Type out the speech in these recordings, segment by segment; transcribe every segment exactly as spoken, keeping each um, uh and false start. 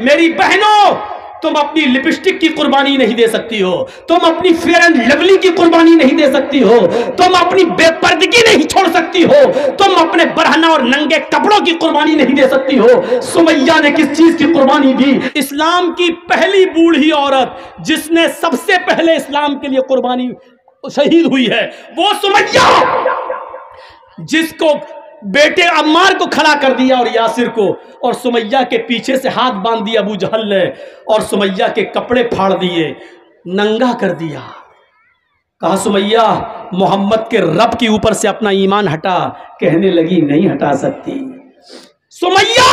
میری بہنوں تم اپنی لپسٹک کی قربانی نہیں دے سکتی ہو، تم اپنی فیئر اینڈ لولی کی قربانی نہیں دے سکتی ہو، تم اپنی بے پردگی نہیں چھوڑ سکتی ہو، تم اپنے برہنہ اور ننگے کپڑوں کی قربانی نہیں دے سکتی ہو۔ سمیہ نے کس چیز کی قربانی دی؟ اسلام کی پہلی بوڑھی عورت جس نے سب سے پہلے اسلام کے لیے قربانی شہید ہوئی ہے وہ سمیہ، جس کو بیٹے عمار کو کھڑا کر دیا اور یاسر کو، اور سمیہ کے پیچھے سے ہاتھ باندھ دیا ابو جہل نے اور سمیہ کے کپڑے پھاڑ دیے، ننگا کر دیا۔ کہا سمیہ محمد کے رب کے اوپر سے اپنا ایمان ہٹا، کہنے لگی نہیں ہٹا سکتی۔ سمیہ،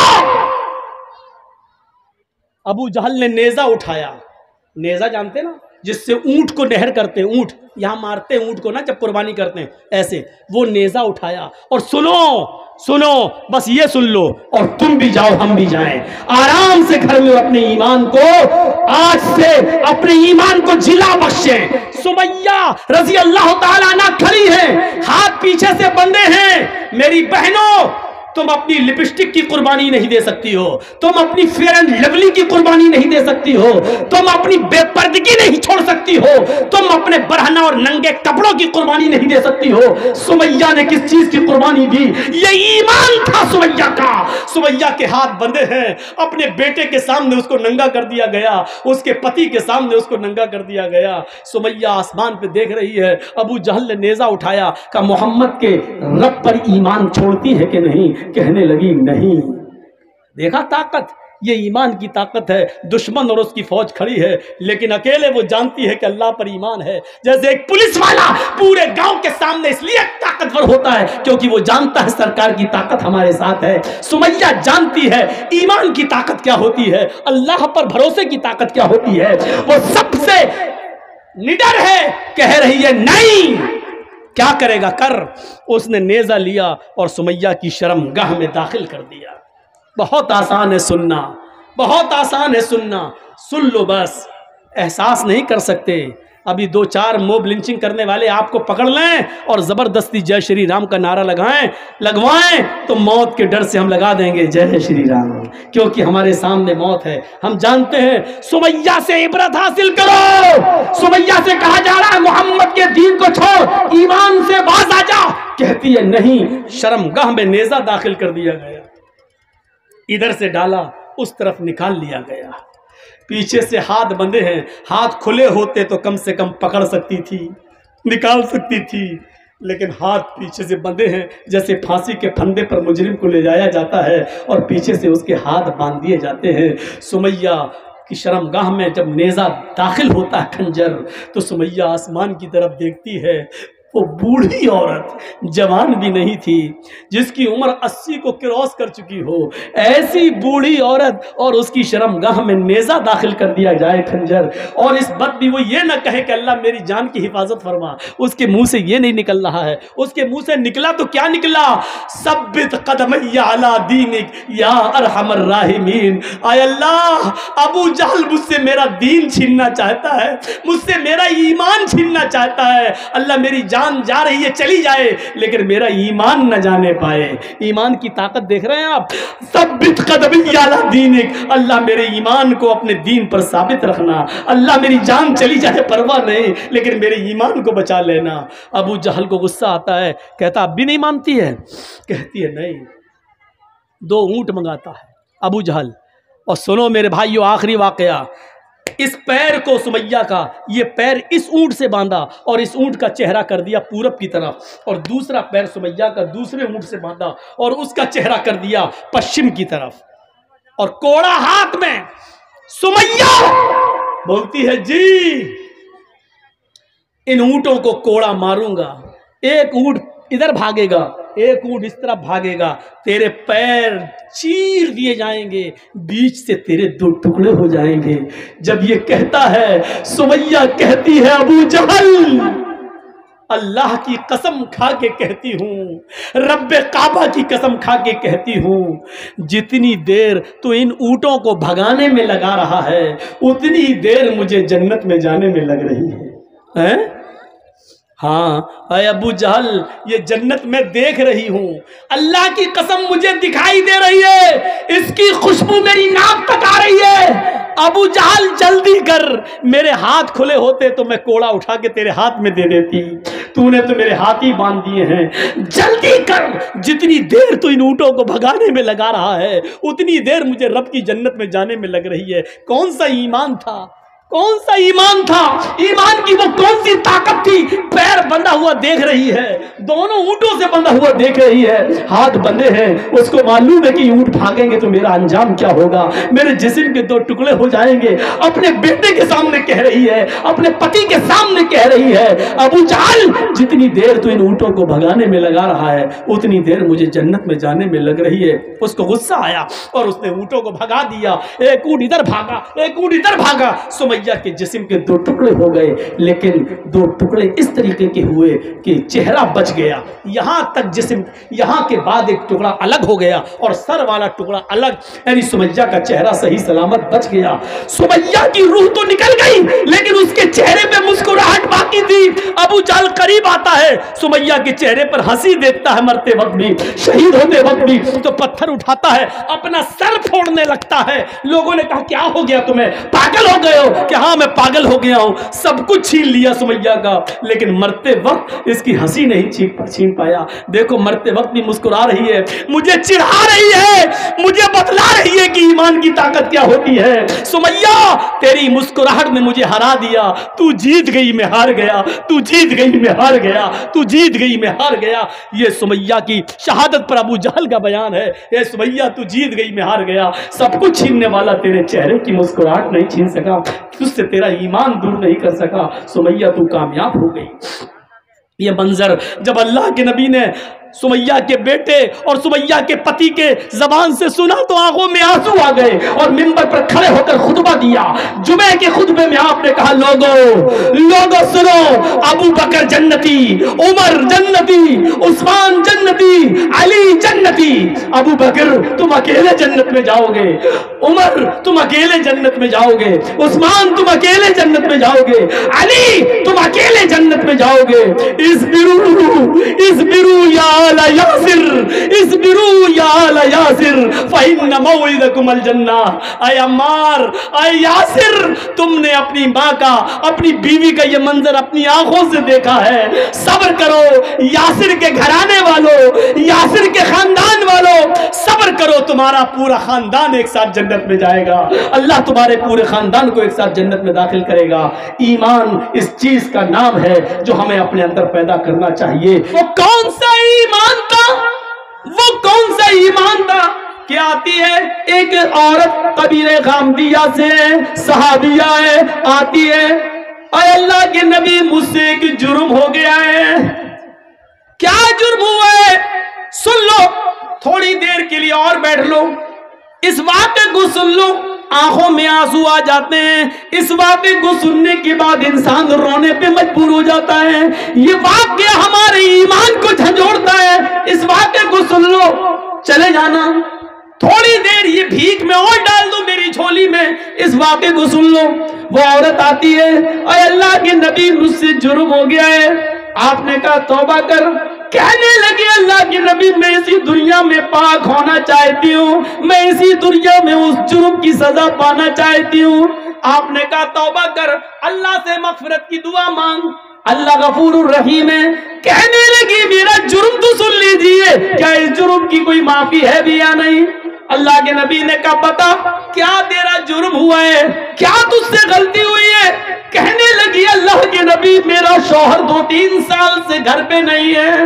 ابو جہل نے نیزہ اٹھایا، نیزہ جانتے نا جس سے اونٹ کو نہر کرتے ہیں، اونٹ یہاں مارتے ہیں اونٹ کو نا جب قربانی کرتے ہیں، ایسے وہ نیزہ اٹھایا اور سنو سنو بس یہ سن لو، اور تم بھی جاؤ ہم بھی جائیں، آرام سے گھر میں اپنے ایمان کو آج سے اپنے ایمان کو جلا بخشیں۔ سمیہ رضی اللہ تعالیٰ عنہ کھڑی ہیں، ہاتھ پیچھے سے بندھے ہیں۔ میری بہنوں تم اپنی لپسٹک کی قربانی نہیں دے سکتی ہو، تم اپنی فیئر اینڈ لولی کی قربانی نہیں دے سکتی ہو، تم اپنی بے پردگی نہیں چھوڑ سکتی ہو، تم اپنے برہنہ اور ننگے کپڑوں کی قربانی نہیں دے سکتی ہو۔ سمیہ نے کس چیز کی قربانی دی؟ یہ ایمان تھا سمیہ کا۔ سمیہ کے ہاتھ بندھے ہیں، اپنے بیٹے کے سامنے اس کو ننگا کر دیا گیا، اس کے پتی کے سامنے اس کو ننگا کر دیا گیا۔ سمیہ آسمان پہ دیکھ رہی ہے، ابو جہل نے نیزہ اٹھایا، کہ محمد کے رب پر ایمان چھوڑتی ہے کہ نہیں؟ کہنے لگی نہیں۔ دیکھا طاقت، یہ ایمان کی طاقت ہے۔ دشمن اور اس کی فوج کھڑی ہے لیکن اکیلے وہ جانتی ہے کہ اللہ پر ایمان ہے۔ جیسے ایک پولیس والا پورے گاؤں کے سامنے اس لیے طاقتور ہوتا ہے کیونکہ وہ جانتا ہے سرکار کی طاقت ہمارے ساتھ ہے۔ سمیہ جانتی ہے ایمان کی طاقت کیا ہوتی ہے، اللہ پر بھروسے کی طاقت کیا ہوتی ہے۔ وہ سب سے نڈر ہے، کہہ رہی ہے نہیں، کیا کرے گا کر۔ اس نے نیزہ لیا اور سمیہ کی شرم گاہ میں داخل کر دیا۔ بہت آسان ہے سننا، بہت آسان ہے سننا، سن لو بس، احساس نہیں کر سکتے۔ ابھی دو چار موب لنچنگ کرنے والے آپ کو پکڑ لیں اور زبردستی جے شری رام کا نعرہ لگائیں لگوائیں تو موت کے ڈر سے ہم لگا دیں گے جے شری رام، کیونکہ ہمارے سامنے موت ہے۔ ہم جانتے ہیں سمیہ سے عبرت حاصل کرو۔ سمیہ سے کہا جا رہا ہے محمد کے دین کو چھوڑ، ایمان سے باز آ جا، کہتی ہے نہیں۔ شرم گاہ میں نیزہ داخل کر دیا گیا، ادھر سے ڈالا اس طرف نکال لیا گیا۔ پیچھے سے ہاتھ بندھے ہیں، ہاتھ کھلے ہوتے تو کم سے کم پکڑ سکتی تھی، نکال سکتی تھی، لیکن ہاتھ پیچھے سے بندھے ہیں جیسے پھانسی کے پھندے پر مجرم کو لے جایا جاتا ہے اور پیچھے سے اس کے ہاتھ باندھ دیے جاتے ہیں۔ سمیہ کی شرم گاہ میں جب نیزہ داخل ہوتا ہے کھنجر تو سمیہ آسمان کی طرف دیکھتی ہے۔ وہ بوڑھی عورت جوان بھی نہیں تھی، جس کی عمر اسی کو کراس کر چکی ہو، ایسی بوڑھی عورت اور اس کی شرم گاہ میں نیزہ داخل کر دیا جائے کھنجر، اور اس بات بھی وہ یہ نہ کہے کہ اللہ میری جان کی حفاظت فرما۔ اس کے منہ سے یہ نہیں نکل رہا ہے، اس کے منہ سے نکلا تو کیا نکلا؟ ثبت قدمی علی دینک یا ارحم الراحمین۔ آئے اللہ، ابو جہل مجھ سے میرا دین چھیننا چاہتا ہے، مجھ سے میرا ایمان چھیننا چاہتا ہے۔ اللہ میری جان جا رہی ہے چلی جائے لیکن میرا ایمان نہ جانے پائے۔ ایمان کی طاقت دیکھ رہے ہیں آپ؟ ثبت قدمی علی دینک، اللہ میرے ایمان کو اپنے دین پر ثابت رکھنا، اللہ میری جان چلی جائے پرواہ نہیں لیکن میرے ایمان کو بچا لینا۔ ابو جہل کو غصہ آتا ہے، کہتا اب بھی نہیں مانتی ہے؟ کہتی ہے نہیں۔ دو اونٹ منگاتا ہے ابو جہل، اور سنو میرے بھائیو آخری واقعہ، اس پیر کو سمیہ کا یہ پیر اس اونٹ سے باندھا اور اس اونٹ کا چہرہ کر دیا پورب کی طرف، اور دوسرا پیر سمیہ کا دوسرے اونٹ سے باندھا اور اس کا چہرہ کر دیا پشچم کی طرف، اور کوڑا ہاتھ میں۔ سمیہ بولتی ہے جی ان اونٹوں کو کوڑا ماروں گا، ایک اونٹ ادھر بھاگے گا، ایک اونٹ اس طرف بھاگے گا، تیرے پیر چیر دیے جائیں گے، بیچ سے تیرے دو ٹکڑے ہو جائیں گے۔ جب یہ کہتا ہے سمیہ کہتی ہے ابو جہل اللہ کی قسم کھا کے کہتی ہوں، رب کعبہ کی قسم کھا کے کہتی ہوں، جتنی دیر تو ان اونٹوں کو بھگانے میں لگا رہا ہے اتنی دیر مجھے جنت میں جانے میں لگ رہی ہے۔ ہاں اے ابو جہل یہ جنت میں دیکھ رہی ہوں، اللہ کی قسم مجھے دکھائی دے رہی ہے، اس کی خوشبو میری ناک تک آ رہی ہے، ابو جہل جلدی کر، میرے ہاتھ کھلے ہوتے تو میں کوڑا اٹھا کے تیرے ہاتھ میں دے دیتی، تو نے تو میرے ہاتھ ہی باندھ دیے ہیں، جلدی کر، جتنی دیر تو ان اونٹوں کو بھگانے میں لگا رہا ہے اتنی دیر مجھے رب کی جنت میں جانے میں لگ رہی ہے۔ کون سا ایمان تھا، کون سا ایمان تھا، ایمان کی وہ کون سی طاقت تھی؟ پیر بندھا ہوا دیکھ رہی ہے، دونوں اونٹوں سے بندھا ہوا دیکھ رہی ہے، ہاتھ بندھے ہیں، اس کو معلوم ہے کہ اونٹ بھاگیں گے تو میرا انجام کیا ہوگا، میرے جسم کے دو ٹکڑے ہو جائیں گے۔ اپنے بیٹے کے سامنے کہہ رہی ہے، اپنے پتی کے سامنے کہہ رہی ہے، ابو جہل جتنی دیر تو ان اونٹوں کو بھگانے میں لگا رہا ہے اتنی دیر مجھے جنت میں جانے میں لگ رہی ہے۔ اس کو غصہ آیا اور اس نے اونٹوں کو بھگا دیا، ایک اونٹ ادھر بھاگا، ایک اونٹ ادھر بھاگا، سمیہ کے جسم کے دو ٹکڑے ہو گئے، لیکن دو ٹکڑے اس طریقے کے ہوئے کہ چہرہ بچ گیا، یہاں تک جسم، یہاں کے بعد ایک ٹکڑا الگ ہو گیا اور سر والا ٹکڑا الگ، یعنی سمیہ کا چہرہ صحیح سلامت بچ گیا۔ سمیہ کی روح تو نکل گئی لیکن اس کے چہرے پہ مسکراہٹ باقی تھی۔ ابو جہل قریب آتا ہے، سمیہ کے چہرے پر ہنسی دیکھتا ہے، مرتے وقت بھی، شہید ہوتے وقت بھی، تو پتھر اٹھاتا ہے، اپنا سر پھوڑنے لگتا ہے۔ لوگوں نے کہا کیا ہو گیا تمہیں، پاگل ہو گئے ہو؟ کہ ہاں میں پاگل ہو گیا ہوں، سب کچھ چھین لیا سمیہ کا، لیکن مرتے وقت اس کی ہنسی نہیں چھین پایا۔ دیکھو مرتے وقت بھی مسکرا رہی ہے، مجھے چڑھا رہی ہے، مجھے بتلا رہی ہے کہ ایمان کی طاقت کیا ہوتی ہے۔ سمیہ تیری مسکراہٹ نے مجھے ہرا دیا، تو جیت گئی میں ہار گیا، تو جیت گئی میں ہار گیا، تو جیت گئی میں ہار گیا۔ یہ سمیہ کی شہادت پر ابو جہل کا بیان ہے، اے سمیہ تو جیت گئی میں ہار گیا، سب کچھ چھیننے والا تیرے چہرے کی مسکراہٹ نہیں چھین سکا، تجھ سے تیرا ایمان دور نہیں کر سکا، سمیہ تو کامیاب ہو گئی۔ یہ منظر جب اللہ کے نبی نے سمیہ کے بیٹے اور سمیہ کے پتی کے زبان سے سنا تو آنکھوں میں آنسو آ گئے اور منبر پر کھڑے ہو کر خطبہ دیا۔ جمعے کے خطبے میں آپ نے کہا لوگو لوگو سنو، ابو بکر جنتی، عمر جنتی، عثمان جنتی، علی جنتی۔ ابو بکر تم اکیلے جنت میں جاؤ گے، عمر تم اکیلے جنت میں جاؤ گے، عثمان تم اکیلے جنت میں جاؤ گے، علی تم اکیلے جنت میں جاؤ گے۔ اصبروا اصبروا یا آل یاسر، اصبروا یا آل یاسر فإن موعدکم الجنہ۔ اے عمار، اے یاسر، تم نے اپنی ماں کا، اپنی بیوی کا یہ منظر اپنی آنکھوں سے دیکھا ہے، صبر کرو یاسر کے گھرانے والوں، یاسر کے خاندان والوں، صبر کرو، تمہارا پورا خاندان ایک ساتھ جنت میں جائے گا، اللہ تمہارے پورے خاندان کو ایک ساتھ جنت میں داخل کرے گا۔ ایمان اس چیز کا نام ہے جو ہمیں اپنے اندر پیدا کرنا چاہیے۔ وہ کون سا ایمان تھا، وہ کون سا ایمان تھا کہ آتی ہے ایک عورت قبیلہ غامدیہ سے، صحابیہ ہے، آتی ہے، اے اللہ کے نبی مجھ سے ایک جرم ہو گیا ہے۔ کیا جرم ہوا ہے؟ سن لو، تھوڑی دیر کے لیے اور بیٹھ لو، اس واقعے کو سن لو، آنکھوں میں آنسو آ جاتے ہیں، اس واقعے کو سننے کے بعد انسان رونے پہ مجبور ہو جاتا ہے، یہ واقعہ ہمارے ایمان کو جھنجھوڑتا ہے، اس واقعے کو سن لو، چلے جانا، تھوڑی دیر یہ بھیک میں اور ڈال دو میری جھولی میں، اس واقعے کو سن لو۔ وہ عورت آتی ہے، اے اللہ کے نبی مجھ سے جرم ہو گیا ہے۔ آپ نے کہا توبہ کر، کہنے لگے اللہ کے نبی میں اسی دنیا میں پاک ہونا چاہتی ہوں، میں اسی دنیا میں اس جرم کی سزا پانا چاہتی ہوں۔ آپ نے کہا توبہ کر، اللہ سے مغفرت کی دعا مانگ، اللہ غفور الرحیم ہے۔ کہنے لگی میرا جرم تو سن لیجئے، کیا اس جرم کی کوئی معافی ہے بھی یا نہیں؟ اللہ کے نبی نے کہا بتا کیا تیرا جرم ہوا ہے، کیا تجھ سے غلطی ہوئی ہے؟ کہنے لگی اللہ کے نبی میرا شوہر دو تین سال سے گھر پہ نہیں ہے،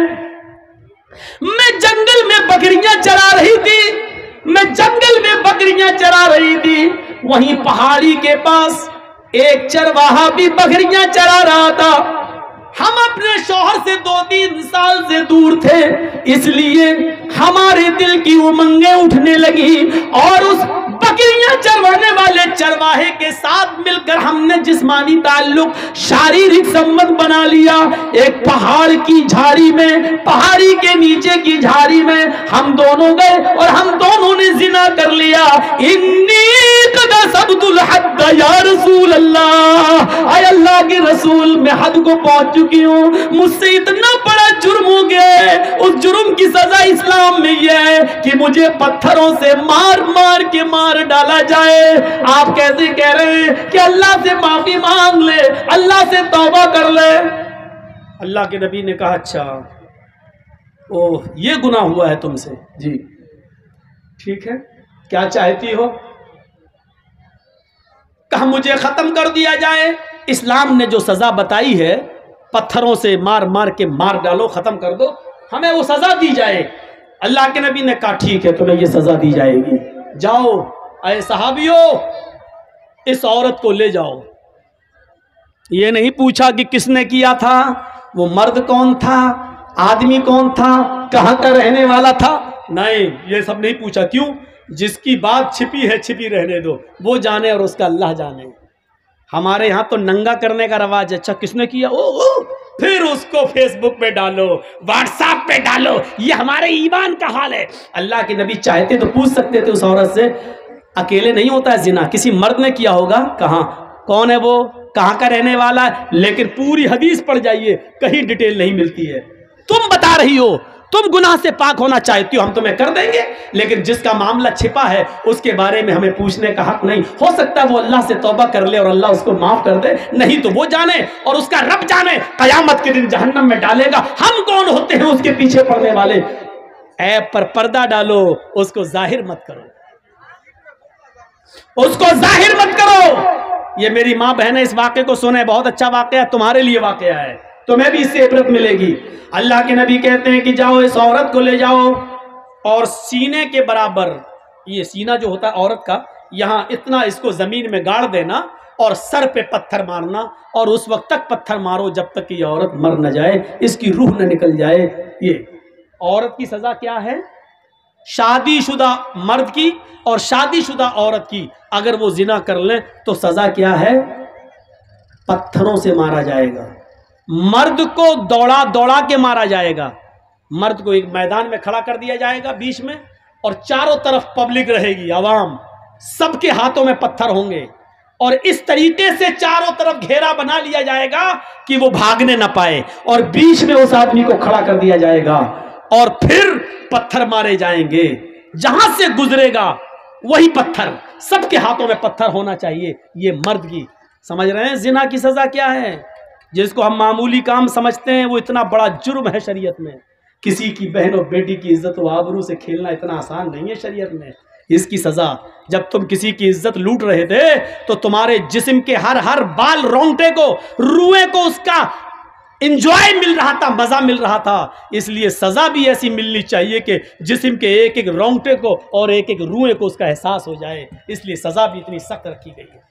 میں جنگل میں بکریاں چرا رہی تھی، میں جنگل میں بکریاں چرا رہی تھی، وہیں پہاڑی کے پاس ایک چرواہا بھی بکریاں چرا رہا تھا، ہم اپنے شوہر سے دو تین سال سے دور تھے، اس لیے ہمارے دل کی امنگیں اٹھنے لگی اور اس بکریاں چروانے والے چرواہے کے ساتھ مل کر ہم نے جسمانی تعلق، شاریرک سمبند بنا لیا۔ ایک پہاڑ کی جھاڑی میں، پہاڑی کے نیچے کی جھاڑی میں ہم دونوں گئے اور ہم دونوں نے زنا کر لیا۔ انی قد صبت الحد یا رسول اللہ، اے اللہ کے رسول میں حد کو پہنچ چکی ہوں، مجھ سے اتنا بڑا جرم ہو گیا، اس جرم کی سزا اسلام میں یہ ہے کہ مجھے پتھروں سے مار مار کے مار ڈالا جائے۔ آپ کیسے کہہ رہے ہیں کہ اللہ سے معافی مانگ لے، اللہ سے توبہ کر لے؟ اللہ کے نبی نے کہا اچھا اوہ یہ گناہ ہوا ہے تم سے، جی ٹھیک ہے، کیا چاہتی ہو؟ کہا مجھے ختم کر دیا جائے۔ اسلام نے جو سزا بتائی ہے پتھروں سے مار مار کے مار ڈالو، ختم کر دو، ہمیں وہ سزا دی جائے۔ اللہ کے نبی نے کہا ٹھیک ہے تمہیں یہ سزا دی جائے گی، جاؤ اے صحابیو اس عورت کو لے جاؤ۔ یہ نہیں پوچھا کہ کس نے کیا تھا، وہ مرد کون تھا، آدمی کون تھا، کہاں کا رہنے والا تھا، نہیں یہ سب نہیں پوچھا۔ کیوں؟ جس کی بات چھپی ہے چھپی رہنے دو، وہ جانے اور اس کا اللہ جانے۔ ہمارے یہاں تو ننگا کرنے کا رواج ہے، اچھا کس نے کیا، او او پھر اس کو فیس بک پہ ڈالو، واٹس ایپ پہ ڈالو، یہ ہمارے ایمان کا حال ہے۔ اللہ کے نبی چاہتے تو پوچھ سکتے تھے اس عورت سے، اکیلے نہیں ہوتا ہے زنا، کسی مرد نے کیا ہوگا، کہاں کون ہے وہ، کہاں کا رہنے والا ہے، لیکن پوری حدیث پڑھ جائیے کہیں ڈیٹیل نہیں ملتی ہے۔ تم بتا رہی ہو تم گناہ سے پاک ہونا چاہتی ہو، ہم تمہیں کر دیں گے، لیکن جس کا معاملہ چھپا ہے اس کے بارے میں ہمیں پوچھنے کا حق نہیں۔ ہو سکتا ہے وہ اللہ سے توبہ کر لے اور اللہ اس کو معاف کر دے، نہیں تو وہ جانے اور اس کا رب جانے، قیامت کے دن جہنم میں ڈالے گا۔ ہم کون ہوتے ہیں اس کے پیچھے پڑنے والے؟ عیب پر پردہ ڈالو، اس کو ظاہر مت کرو، اس کو ظاہر مت کرو۔ یہ میری ماں بہنیں اس واقعے کو سنیں، بہت اچھا واقعہ ہے، تمہارے لیے واقعہ ہے، تمہیں بھی اس سے عبرت ملے گی۔ اللہ کے نبی کہتے ہیں کہ جاؤ اس عورت کو لے جاؤ اور سینے کے برابر، یہ سینہ جو ہوتا ہے عورت کا، یہاں اتنا اس کو زمین میں گاڑ دینا اور سر پہ پتھر مارنا، اور اس وقت تک پتھر مارو جب تک کہ یہ عورت مر نہ جائے، اس کی روح نہ نکل جائے۔ یہ عورت کی سزا کیا ہے؟ شادی شدہ مرد کی اور شادی شدہ عورت کی اگر وہ زنا کر لیں تو سزا کیا ہے؟ پتھروں سے مارا جائے گا۔ مرد کو دوڑا دوڑا کے مارا جائے گا، مرد کو ایک میدان میں کھڑا کر دیا جائے گا بیچ میں، اور چاروں طرف پبلک رہے گی، عوام، سب کے ہاتھوں میں پتھر ہوں گے، اور اس طریقے سے چاروں طرف گھیرا بنا لیا جائے گا کہ وہ بھاگنے نہ پائے، اور بیچ میں اس آدمی کو کھڑا کر دیا جائے گا، اور پھر پتھر مارے جائیں گے، جہاں سے گزرے گا وہی پتھر، سب کے ہاتھوں میں پتھر ہونا چاہیے۔ یہ مرد کی، سمجھ رہے ہیں زنا کی سزا کیا ہے؟ جس کو ہم معمولی کام سمجھتے ہیں وہ اتنا بڑا جرم ہے شریعت میں۔ کسی کی بہن اور بیٹی کی عزت و آبرو سے کھیلنا اتنا آسان نہیں ہے شریعت میں۔ اس کی سزا، جب تم کسی کی عزت لوٹ رہے تھے تو تمہارے جسم کے ہر ہر بال رونگٹے کو، روئے کو اس کا انجوائے مل رہا تھا، مزہ مل رہا تھا، اس لیے سزا بھی ایسی ملنی چاہیے کہ جسم کے ایک ایک رونگٹے کو اور ایک ایک روئے کو اس کا احساس ہو جائے، اس لیے سزا بھی اتنی سخت رکھی گئی ہے۔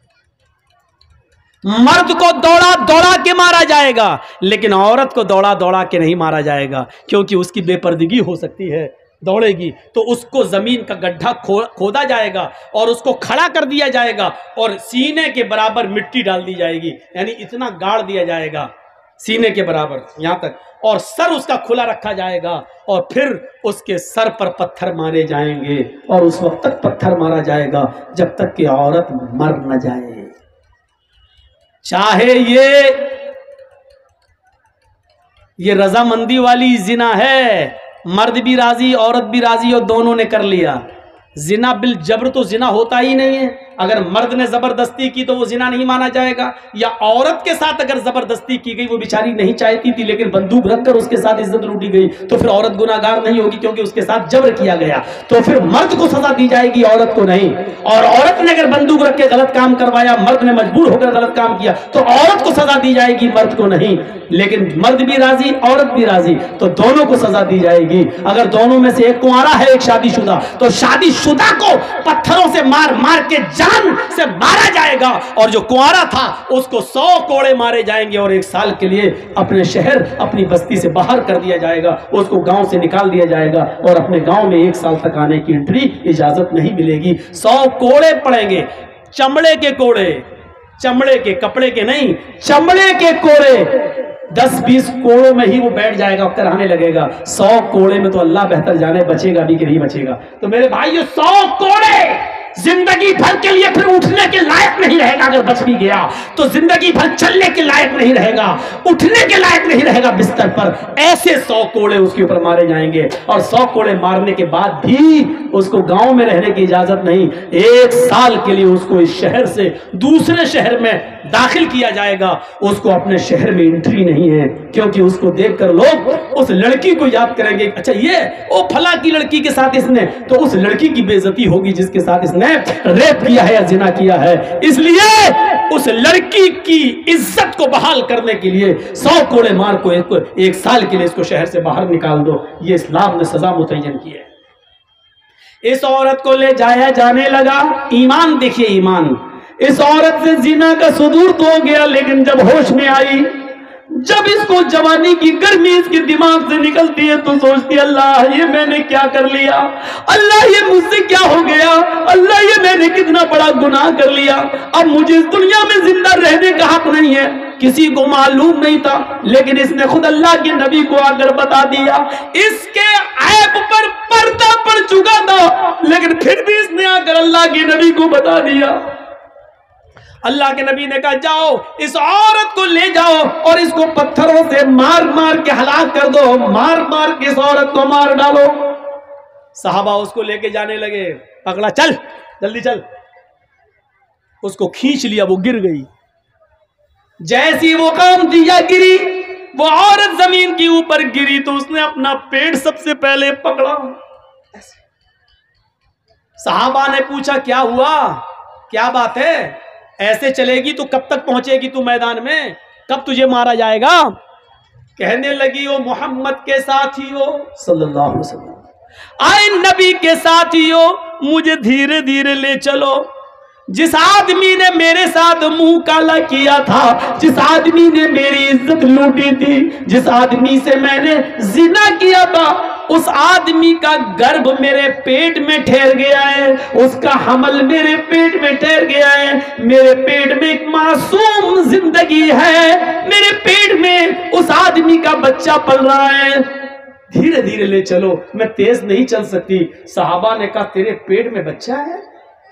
مرد کو دوڑا دوڑا کے مارا جائے گا، لیکن عورت کو دوڑا دوڑا کے نہیں مارا جائے گا، کیونکہ اس کی بے پردگی ہو سکتی ہے، دوڑے گی تو اس کو زمین کا گڈھا کھودا جائے گا اور اس کو کھڑا کر دیا جائے گا اور سینے کے برابر مٹی ڈال دی جائے گی، یعنی اتنا گاڑ دیا جائے گا سینے کے برابر یہاں تک، اور سر اس کا کھلا رکھا جائے گا، اور پھر اس کے سر پر پتھر مارے جائیں گے، اور اس وقت تک پتھر مارا جائے گا جب تک کہ عورت مر نہ جائے۔ چاہے یہ یہ رضامندی والی زنا ہے، مرد بھی راضی عورت بھی راضی اور دونوں نے کر لیا، زنا بالجبر تو زنا ہوتا ہی نہیں ہے۔ اگر مرد نے زبردستی کی تو وہ زنا نہیں مانا جائے گا، یا عورت کے ساتھ اگر زبردستی کی گئی، وہ بیچاری نہیں چاہتی تھی لیکن بندوق رکھ کر اس کے ساتھ عزت لوٹی گئی، تو پھر عورت گناہگار نہیں ہوگی کیونکہ اس کے ساتھ جبر کیا گیا، تو پھر مرد کو سزا دی جائے گی عورت کو نہیں۔ اور عورت نے اگر بندوق رکھ کے غلط کام کروایا، مرد نے مجبور ہو کر غلط کام کیا، تو عورت کو سزا دی جائے گی، مرد کو نہیں۔ لیکن مرد بھی راضی عورت بھی راضی تو دونوں کو سزا دی جائے گی۔ اگر دونوں میں سے ایک کنوارا ہے ایک شادی شدہ، تو شادی شدہ کو پتھروں سے مار مار کے جان سے مارا جائے گا، اور جو کنوارا تھا اس کو سو کوڑے مارے جائیں گے، اور ایک سال کے لیے اپنے شہر اپنی بستی سے باہر کر دیا جائے گا، اس کو گاؤں سے نکال دیا جائے گا، اور اپنے گاؤں میں ایک سال تک آنے کی انٹری اجازت نہیں ملے گی۔ سو کوڑے پڑیں گے، چمڑے کے کوڑے، چمڑے کے، کپڑے کے نہیں، چمڑے کے کوڑے، دس بیس کوڑوں میں ہی وہ بیٹھ جائے گا، کرانے لگے گا۔ سو کوڑے میں تو اللہ بہتر جانے بچے گا بھی کہ نہیں بچے گا۔ تو میرے بھائی، یہ سو کوڑے زندگی بھر کے لیے پھر اٹھنے کے لائق نہیں رہے گا، اگر بچ بھی گیا تو زندگی بھر چلنے کے لائق نہیں رہے گا، اٹھنے کے لائق نہیں رہے گا بستر پر. ایسے سو کوڑے اس کے اوپر مارے جائیں گے، اور سو کوڑے مارنے کے بعد بھی اس کو گاؤں میں رہنے کی اجازت نہیں. ایک سال کے لیے اس کو اس شہر سے دوسرے شہر میں داخل کیا جائے گا. اس کو اپنے شہر میں انٹری نہیں ہے، کیونکہ اس کو دیکھ کر لوگ اس لڑکی کو یاد کریں گے، اچھا یہ او پھلا کی لڑکی کے ساتھ اس نے، تو اس لڑکی کی بے عزتی ہوگی جس کے ساتھ اس نے ریپ کیا ہے یا زنا کیا ہے. اس لیے اس لڑکی کی عزت کو بحال کرنے کے لیے سو کوڑے مار کو ایک سال کے لیے اس کو شہر سے باہر نکال دو. یہ اسلام نے سزا متعین کی ہے. اس عورت کو لے جایا جانے لگا. ایمان دیکھیے ایمان. اس عورت سے زنا کا صدور تو ہو گیا، لیکن جب ہوش میں آئی، جب اس کو جوانی کی گرمی اس کے دماغ سے نکلتی ہے تو سوچتی ہے اللہ یہ میں نے کیا کر لیا، اللہ یہ مجھ سے کیا ہو گیا، اللہ یہ میں نے کتنا بڑا گناہ کر لیا، اب مجھے اس دنیا میں زندہ رہنے کا حق نہیں ہے. کسی کو معلوم نہیں تھا، لیکن اس نے خود اللہ کے نبی کو آ کر بتا دیا. اس کے عیب پر پردہ پڑ چکا تھا، لیکن پھر بھی اس نے آ کر اللہ کے نبی کو بتا دیا. اللہ کے نبی نے کہا جاؤ اس عورت کو لے جاؤ اور اس کو پتھروں سے مار مار کے ہلاک کر دو، مار مار کے اس عورت کو مار ڈالو. صحابہ اس کو لے کے جانے لگے. پکڑا، چل جلدی چل. اس کو کھینچ لیا، وہ گر گئی. جیسی وہ کام دیا گری، وہ عورت زمین کے اوپر گری تو اس نے اپنا پیٹ سب سے پہلے پکڑا. صحابہ نے پوچھا کیا ہوا، کیا بات ہے، ایسے چلے گی تو کب تک پہنچے گی تو میدان میں، کب تجھے مارا جائے گا؟ کہنے لگی وہ محمد کے ساتھی ہو صلی اللہ علیہ وسلم، آئے نبی کے ساتھی ہو، مجھے دھیرے دھیرے لے چلو. جس آدمی نے میرے ساتھ منہ کالا کیا تھا، جس آدمی نے میری عزت لوٹی تھی، جس آدمی سے میں نے زنا کیا تھا، اس آدمی کا گرب میرے پیٹ میں ٹھہر گیا ہے، اس کا حمل میرے پیٹ میں ٹھہر گیا ہے. میرے پیٹ میں ایک معصوم زندگی ہے، میرے پیٹ میں اس آدمی کا بچہ پل رہا ہے. دھیرے دھیرے لے چلو، میں تیز نہیں چل سکتی. صحابہ نے کہا تیرے پیٹ میں بچہ ہے؟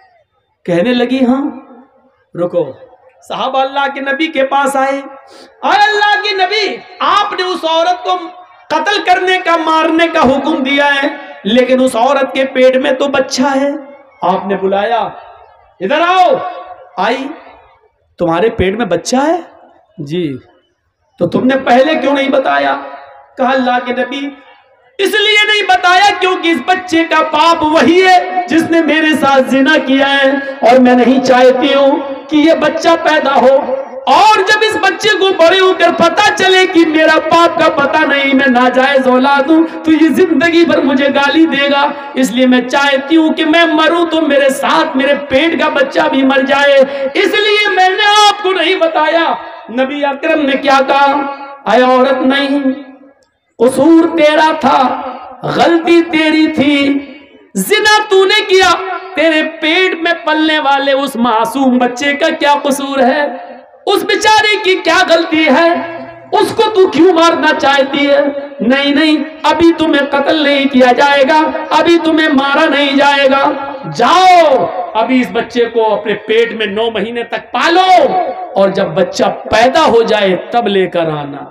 کہنے لگی ہاں. رکو. صحابہ اللہ کے نبی کے پاس آئے. اے اللہ کے نبی، آپ نے اس عورت کو قتل کرنے کا، مارنے کا حکم دیا ہے، لیکن اس عورت کے پیٹ میں تو بچہ ہے. آپ نے بلایا، ادھر آؤ. آئی. تمہارے پیٹ میں بچہ ہے؟ جی. تو تم نے پہلے کیوں نہیں بتایا؟ کہا اللہ کے نبی اس لیے نہیں بتایا کیونکہ اس بچے کا باپ وہی ہے جس نے میرے ساتھ زنا کیا ہے، اور میں نہیں چاہتی ہوں کہ یہ بچہ پیدا ہو، اور جب اس بچے کو بڑے ہو کر پتا چلے کہ میرا باپ کا پتہ نہیں، میں ناجائز اولاد ہوں، تو یہ زندگی بھر مجھے گالی دے گا. اس لیے میں چاہتی ہوں کہ میں مروں تو میرے ساتھ میرے پیٹ کا بچہ بھی مر جائے، اس لیے میں نے آپ کو نہیں بتایا. نبی اکرم نے کیا کہا؟ اے عورت نہیں، قصور تیرا تھا، غلطی تیری تھی، زنا تو نے کیا، تیرے پیٹ میں پلنے والے اس معصوم بچے کا کیا قصور ہے، اس بیچارے کی کیا غلطی ہے، اس کو تو کیوں مارنا چاہتی ہے؟ نہیں نہیں، ابھی تمہیں قتل نہیں کیا جائے گا، ابھی تمہیں مارا نہیں جائے گا. جاؤ ابھی اس بچے کو اپنے پیٹ میں نو مہینے تک پالو، اور جب بچہ پیدا ہو جائے تب لے کر آنا.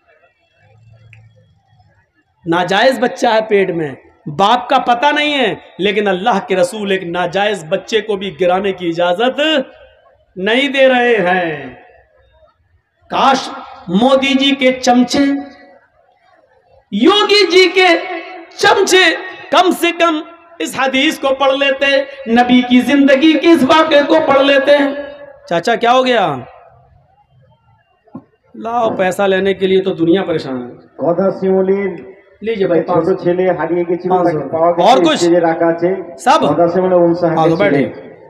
ناجائز بچہ ہے پیٹ میں، باپ کا پتہ نہیں ہے، لیکن اللہ کے رسول ایک ناجائز بچے کو بھی گرانے کی اجازت نہیں دے رہے ہیں. کاش مودی جی کے چمچے، یوگی جی کے چمچے کم سے کم اس حدیث کو پڑھ لیتے، نبی کی زندگی کے اس واقعے کو پڑھ لیتے. چاچا کیا ہو گیا؟ لاؤ پیسہ لینے کے لیے تو دنیا پریشان ہے. لیجیے بھائی پانچ سو. اور کچھ سب بیٹھے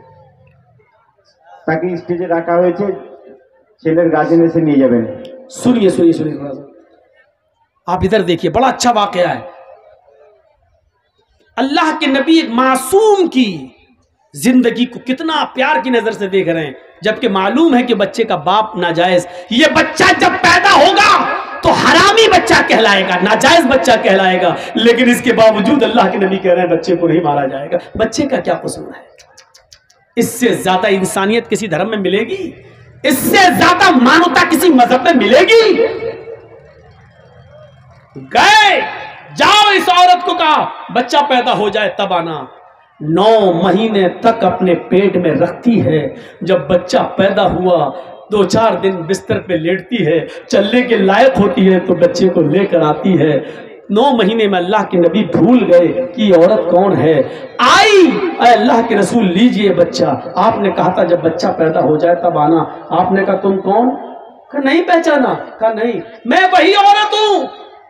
তাকে স্টেজে রাখা হয়েছে, ছেলের গার্জেন এসে নিয়ে যাবেন. سنیے سنیے سنیے تھوڑا سا آپ ادھر دیکھیے، بڑا اچھا واقعہ ہے. اللہ کے نبی ایک معصوم کی زندگی کو کتنا پیار کی نظر سے دیکھ رہے ہیں، جبکہ معلوم ہے کہ بچے کا باپ ناجائز. یہ بچہ جب پیدا ہوگا تو حرامی بچہ کہلائے گا، ناجائز بچہ کہلائے گا، لیکن اس کے باوجود اللہ کے نبی کہہ رہے ہیں بچے کو نہیں مارا جائے گا. بچے کا کیا قصور ہے؟ اس سے زیادہ انسانیت کسی دھرم میں ملے گی؟ اس سے زیادہ مانوتا کسی مذہب میں ملے گی؟ گئے جاؤ اس عورت کو کہا بچہ پیدا ہو جائے تب آنا. نو مہینے تک اپنے پیٹ میں رکھتی ہے. جب بچہ پیدا ہوا دو چار دن بستر پہ لیٹتی ہے, چلنے کے لائق ہوتی ہے تو بچے کو لے کر آتی ہے. نو مہینے میں اللہ کے نبی بھول گئے کہ یہ عورت کون ہے. آئی, اے اللہ کے رسول لیجئے بچہ. آپ نے کہا تھا جب بچہ پیدا ہو جائے تب آنا. آپ نے کہا تم کون؟ کہا نہیں پہچانا. کہا نہیں, میں وہی عورت ہوں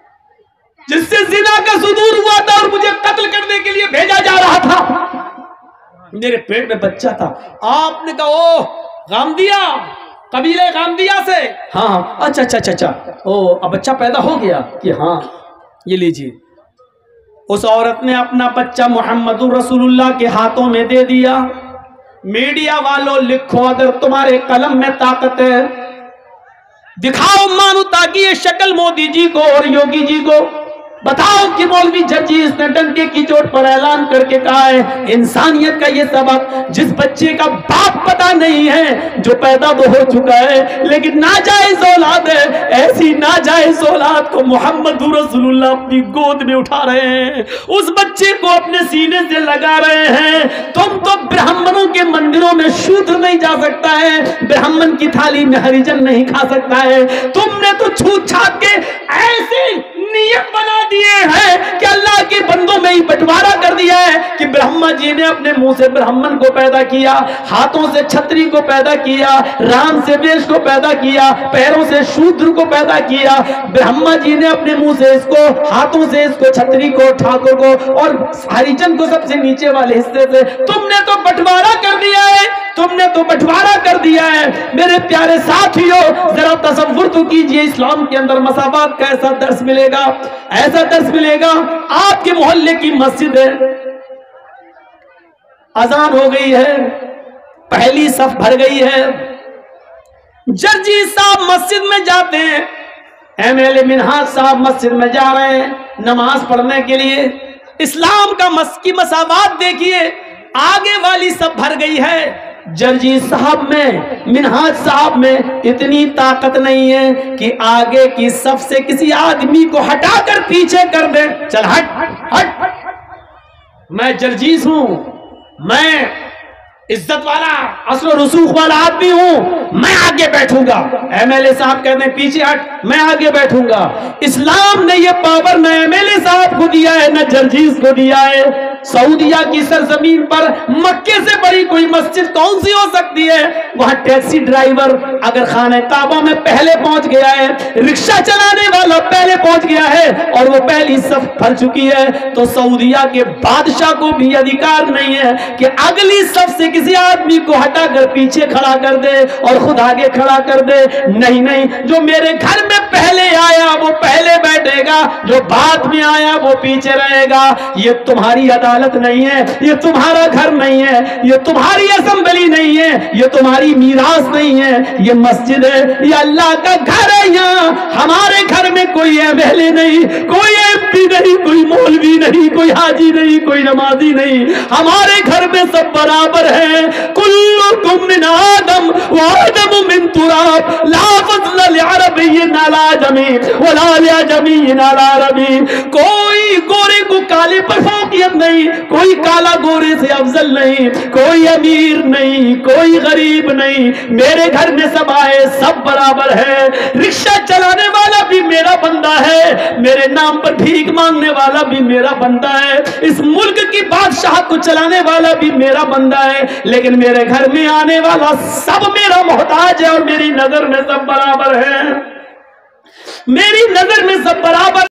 جس سے زنا کا صدور ہوا تھا اور مجھے قتل کرنے کے لیے بھیجا جا رہا تھا. میرے پیٹ میں بچہ تھا. آپ نے کہا او غامدیہ, قبیلہ غامدیہ سے. ہاں اچھا اچھا اچھا اچھا او اب بچہ پیدا ہو گیا کہ ہاں یہ لیجیے. اس عورت نے اپنا بچہ محمد رسول اللہ کے ہاتھوں میں دے دیا. میڈیا والوں لکھو اگر تمہارے قلم میں طاقت ہے, دکھاؤ مانو تاکہ یہ شکل مودی جی کو اور یوگی جی کو, بتاؤ کہ مولوی ججی اس نے ڈنڈے کی چوٹ پر اعلان کر کے کہا ہے انسانیت کا یہ سبق جس بچے کا باپ پتہ نہیں ہے جو پیدا تو ہو چکا ہے لیکن ناجائز اولاد ہے, ایسی ناجائز اولاد کو محمد رسول اللہ اپنی گود میں اٹھا رہے ہیں, اس بچے کو اپنے سینے سے لگا رہے ہیں. تم تو برہمنوں کے مندروں میں شودر نہیں جا سکتا ہے, برہمن کی تھالی میں ہریجن نہیں کھا سکتا ہے. تم نے تو چھوت چھات کے ایسے نیت بنا دیے ہیں کہ اللہ کے بندوں میں ہی بٹوارا کر دیا ہے کہ برہما جی نے اپنے منہ سے برہمن کو پیدا کیا, ہاتھوں سے چھتری کو پیدا کیا, رام سے ویش کو پیدا کیا, پیروں سے شودر کو پیدا کیا. برہما جی نے اپنے منہ سے اس کو, ہاتھوں سے اس کو, چھتری کو, ٹھاکر کو اور ہریجن کو سب سے نیچے والے حصے سے. تم نے تو بٹوارا کر دیا ہے, تم نے تو بٹوارا کر دیا ہے. میرے پیارے ساتھیو ذرا تصور تو کیجئے اسلام کے اندر مساوات کا ایسا درس ملے گا, ایسا درس ملے گا. آپ کے محلے کی مسجد ہے, اذان ہو گئی ہے, پہلی صف بھر گئی ہے, جرجی صاحب مسجد میں جاتے ہیں, ایم ایل اے منہاج صاحب مسجد میں جا رہے ہیں نماز پڑھنے کے لیے. اسلام کا مس کی مساوات دیکھیے, آگے والی صف بھر گئی ہے, جرجی صاحب میں, منہاج صاحب میں اتنی طاقت نہیں ہے کہ آگے کی صف سے کسی آدمی کو ہٹا کر پیچھے کر دے. چل ہٹ ہٹ, میں جرجیس ہوں, میں عزت والا اصل و رسوخ والا آدمی ہوں, میں آگے بیٹھوں گا. ایم ایل اے صاحب کہتے ہیں پیچھے ہٹ, میں آگے بیٹھوں گا. اسلام نے یہ پاور نہ ایم ایل اے صاحب کو دیا ہے نہ جرجیس کو دیا ہے. سعودیہ کی سرزمین پر مکے سے بڑی کوئی مسجد کون سی ہو سکتی ہے؟ وہاں ٹیکسی ڈرائیور اگر خانہ کعبہ میں پہلے پہنچ گیا ہے, رکشہ چلانے والا پہلے پہنچ گیا ہے اور وہ پہلی صف بھر چکی ہے, تو سعودیہ کے بادشاہ کو بھی ادھیکار نہیں ہے کہ اگلی صف سے کسی آدمی کو ہٹا کر پیچھے کھڑا کر دے اور خود آگے کھڑا کر دے. نہیں نہیں, جو میرے گھر میں پہلے آیا وہ پہلے بیٹھے گا, جو بعد میں آیا وہ پیچھے رہے گا. یہ تمہاری عدالت نہیں ہے, یہ تمہارا گھر نہیں ہے, یہ تمہاری اسمبلی نہیں ہے, یہ تمہاری میراث نہیں ہے, یہ مسجد ہے, یہ اللہ کا گھر ہے. یہاں ہمارے گھر میں کوئی ایم ایل اے نہیں, کوئی ایم پی نہیں, کوئی مولوی نہیں, کوئی حاجی نہیں, کوئی نمازی نہیں. ہمارے گھر میں سب برابر ہیں. کلکم من آدم وآدم من تراب لا فضل لعربی علی عجمی ولا لعجمی علی عربی. کوئی گورے کو کالے پر فوقیت نہیں, کوئی کالا گورے سے افضل نہیں, کوئی امیر نہیں, کوئی غریب نہیں. میرے گھر میں سب آئے, سب برابر ہے. رکشہ چلانے والا بھی میرا بندہ ہے, میرے نام پر بھیک مانگنے والا بھی میرا بندہ ہے, اس ملک کی بادشاہ کو چلانے والا بھی میرا بندہ ہے, لیکن میرے گھر میں آنے والا سب میرا محتاج ہے اور میری نظر میں سب برابر ہے. میری نظر میں سب برابر